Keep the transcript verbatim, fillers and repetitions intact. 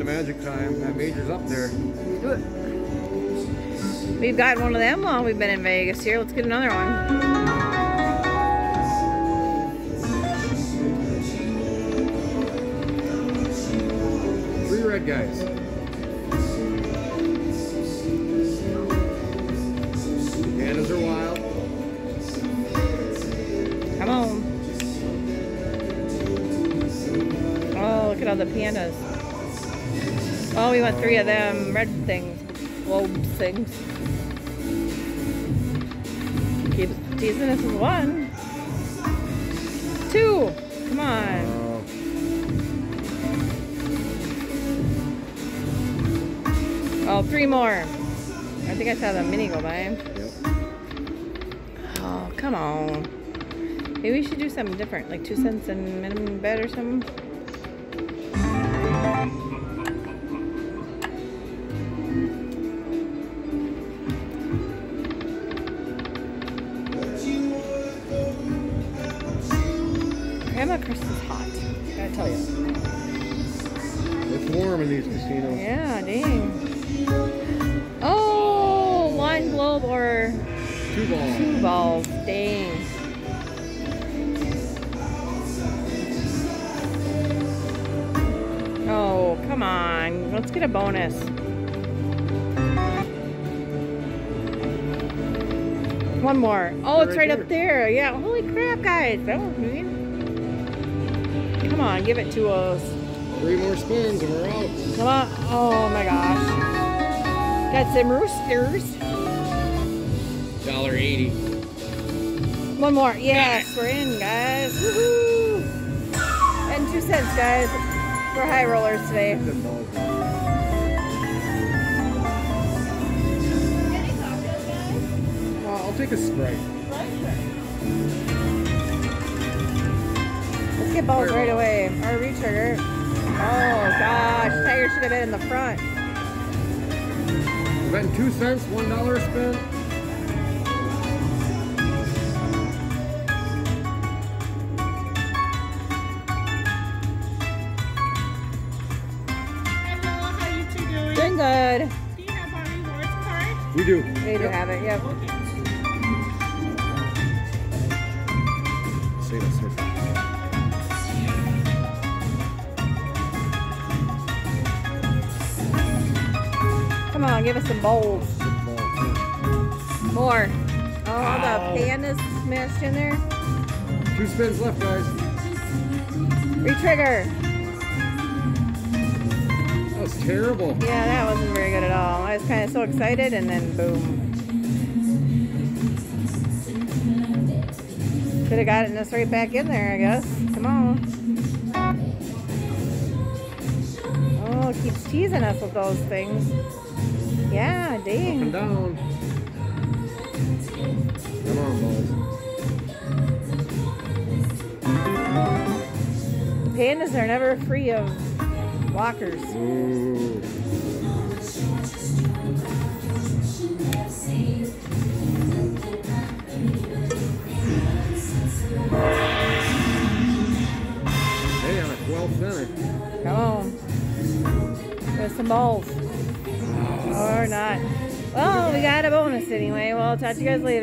magic time. That major's up there. Do it. We've got one of them while we've been in Vegas here. Let's get another one. Three red guys. Pandas are wild. Come on. Oh, look at all the pandas. Oh, we want three of them red things. Globes things. Keep teasing us with one. Two. Come on. Oh, three more. I think I saw the mini go by. Yep. Oh, come on. Maybe we should do something different, like two cents and minimum bet or something. Grandma Chris is hot, gotta tell you. It's warm in these casinos. Yeah, dang. Oh, one globe or Two balls. two balls, dang. Oh, come on. Let's get a bonus. One more. Oh, it's right, Right up there. Yeah, holy crap, guys. That was mean. Come on, give it to us. Three more spins and we're out. Come on. Oh my gosh. Got some roosters. one eighty. One more. Yes, we're in, guys. Woohoo! And two cents, guys. We're high rollers today. Well, I'll take a Sprite. Let's get balls right away. Or retrigger. Oh gosh, Tiger should have been in the front. We're betting two cents, one dollar spin. Doing good. Do you have our rewards card? We do. We do Yep. have it, yep. Okay. See, that's it. Come on, give us some bowls. More. Oh, Ow. the pan is smashed in there. Two spins left, guys. Retrigger. That was terrible. Yeah, that wasn't very good at all. I was kind of so excited and then boom. Could have gotten us right back in there, I guess. Come on. Oh, it keeps teasing us with those things. Yeah, Up and dang. down. Come on, balls. Pandas are never free of walkers. Ooh. Hey, on a twelve center. Come on. There's some balls. Or not. Well, we got a bonus anyway. Well, I'll talk to you guys later.